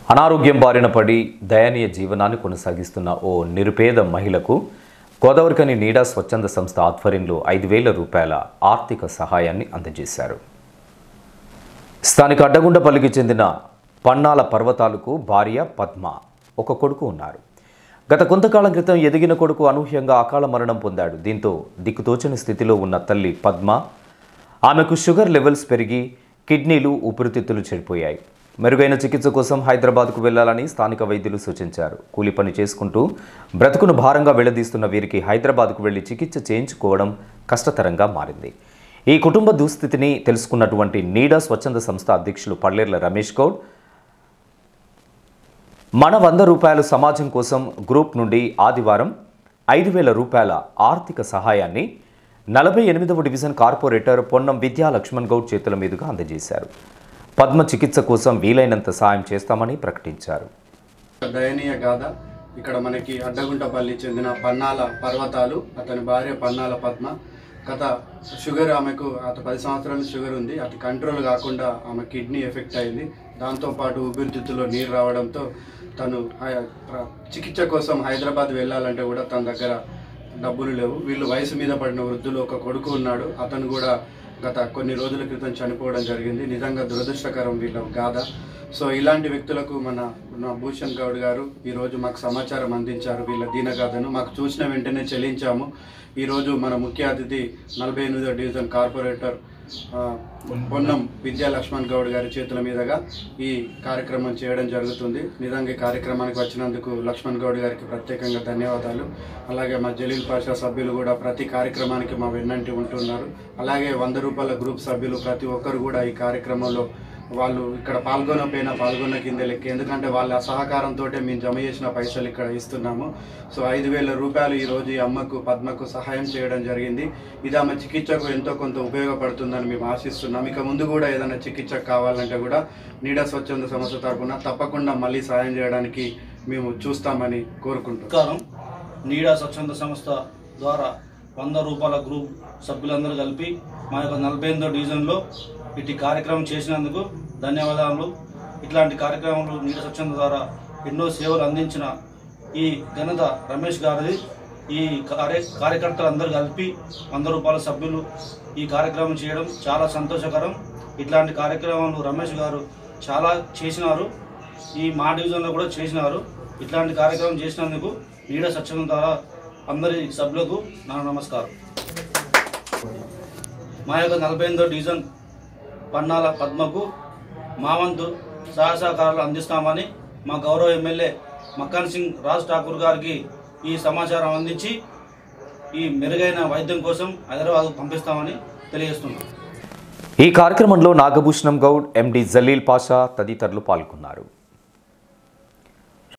అనారోగ్యం బారిన పడి దయనీయ జీవనాన్ని కొనసాగిస్తున్న ఓ నిరుపేద మహిళకు గోదావరికని నీడా స్వచ్ఛంద సంస్థ ఆధ్వర్యంలో 5,000 రూపాయల ఆర్థిక సహాయాన్ని అందజేశారు. స్థానిక అడ్డగుండపల్లికి చెందిన పన్నాల పర్వతాలకు భార్య పద్మ, ఒక కొడుకు ఉన్నారు. గత కొంతకాలం క్రితం ఎదిగిన కొడుకు అనూహ్యంగా అకాల మరణం పొందాడు. దీంతో దిక్కుతోచని స్థితిలో ఉన్న తల్లి పద్మ, ఆమెకు షుగర్ లెవెల్స్ పెరిగి కిడ్నీలు, ఊపిరితిత్తులు చెడిపోయాయి. మెరుగైన చికిత్స కోసం హైదరాబాద్కు వెళ్లాలని స్థానిక వైద్యులు సూచించారు. కూలి పని చేసుకుంటూ బ్రతుకును భారంగా వెళ్లదీస్తున్న వీరికి హైదరాబాద్కు వెళ్లి చికిత్స చేయించుకోవడం కష్టతరంగా మారింది. ఈ కుటుంబ దుస్థితిని తెలుసుకున్నటువంటి నీడా స్వచ్ఛంద సంస్థ అధ్యక్షులు పల్లేర్ల రమేష్ గౌడ్, మన 100 రూపాయలు సమాజం కోసం గ్రూప్ నుండి ఆదివారం 5,000 రూపాయల ఆర్థిక సహాయాన్ని 48వ డివిజన్ కార్పొరేటర్ పొన్నం విద్యా లక్ష్మణ్ గౌడ్ చేతుల మీదుగా అందజేశారు. పద్మ చికిత్స కోసం వీలైనంత సాయం చేస్తామని ప్రకటించారు. దయనీయ గాథ. ఇక్కడ మనకి అడ్డగుంటపల్లి చెందిన పన్నాల పర్వతాలు, అతని భార్య పన్నాల పద్మ. గత షుగర్ ఆమెకు 10 సంవత్సరాల షుగర్ ఉంది. అది కంట్రోల్ కాకుండా ఆమె కిడ్నీ ఎఫెక్ట్ అయింది. దాంతోపాటు ఊపిరితిత్తులో నీరు రావడంతో తను చికిత్స కోసం హైదరాబాద్ వెళ్ళాలంటే కూడా తన దగ్గర డబ్బులు లేవు. వీళ్ళు వయసు మీద పడిన వృద్ధులు, ఒక కొడుకు ఉన్నాడు. అతను కూడా గత కొన్ని రోజుల క్రితం చనిపోవడం జరిగింది. నిజంగా దురదృష్టకరం వీళ్ళ గాథ. సో ఇలాంటి వ్యక్తులకు మన భూషణ్ గౌడ్ గారు ఈరోజు మాకు సమాచారం అందించారు. వీళ్ళ దీనగాథను మాకు చూసిన వెంటనే చెల్లించాము. ఈరోజు మన ముఖ్య అతిథి 48వ డివిజన్ కార్పొరేటర్ పొన్నం విద్యా లక్ష్మణ్ గౌడ్ గారి చేతుల మీదుగా ఈ కార్యక్రమం చేయడం జరుగుతుంది. నిజంగా ఈ కార్యక్రమానికి వచ్చినందుకు లక్ష్మణ్ గౌడ్ గారికి ప్రత్యేకంగా ధన్యవాదాలు. అలాగే మా జలీల్ పాషా సభ్యులు కూడా ప్రతి కార్యక్రమానికి మా వెన్నంటి ఉంటున్నారు. అలాగే 100 రూపాయల గ్రూప్ సభ్యులు ప్రతి ఒక్కరు కూడా ఈ కార్యక్రమంలో వాళ్ళు ఇక్కడ పాల్గొన్న కింద లెక్క. ఎందుకంటే వాళ్ళ సహకారంతో మేము జమ చేసిన పైసలు ఇక్కడ ఇస్తున్నాము. సో 5,000 రూపాయలు ఈరోజు ఈ అమ్మకు పద్మకు సహాయం చేయడం జరిగింది. ఇది ఆమె చికిత్సకు ఎంతో కొంత ఉపయోగపడుతుందని మేము ఆశిస్తున్నాం. ఇక ముందు కూడా ఏదైనా చికిత్స కావాలంటే కూడా నీడా స్వచ్ఛంద సంస్థ తరఫున తప్పకుండా మళ్ళీ సాయం చేయడానికి మేము చూస్తామని కోరుకుంటున్నాం. నీడా స్వచ్ఛంద సంస్థ ద్వారా 100 రూపాయల గ్రూప్ సభ్యులందరూ కలిపి మా యొక్క 48వ డివిజన్లో ఇటు కార్యక్రమం చేసినందుకు ధన్యవాదాలు. ఇట్లాంటి కార్యక్రమాలు నీడా స్వచ్ఛంద ద్వారా ఎన్నో సేవలు అందించిన ఈ ఘనత రమేష్ గారిది. ఈ కార్యకర్తలందరూ కలిపి 100 రూపాయల సభ్యులు ఈ కార్యక్రమం చేయడం చాలా సంతోషకరం. ఇట్లాంటి కార్యక్రమాలు రమేష్ గారు చాలా చేసినారు. ఈ మా డివిజన్లో కూడా చేసినారు. ఇట్లాంటి కార్యక్రమం చేసినందుకు నీడా స్వచ్ఛంద ద్వారా అందరి సభ్యులకు నా నమస్కారం. మా యొక్క 48వ డివిజన్ పన్నాల పద్మకు మా వంతు సహాయ సహకారాలు అందిస్తామని మా గౌరవ ఎమ్మెల్యే మక్కన్ సింగ్ రాజ్ ఠాకూర్ గారికి ఈ సమాచారం అందించి ఈ మెరుగైన వైద్యం కోసం హైదరాబాద్ పంపిస్తామని తెలియజేస్తున్నాం. ఈ కార్యక్రమంలో నాగభూషణం గౌడ్, ఎండి జలీల్ పాషా తదితరులు పాల్గొన్నారు.